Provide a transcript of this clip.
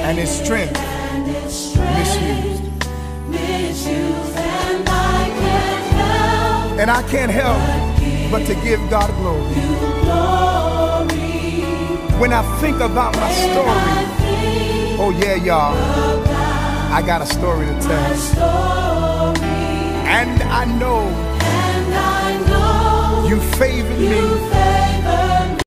and his strength misused. And I can't help but to give God glory. When I think about my story, oh yeah, y'all, I got a story to tell. And I know you favored me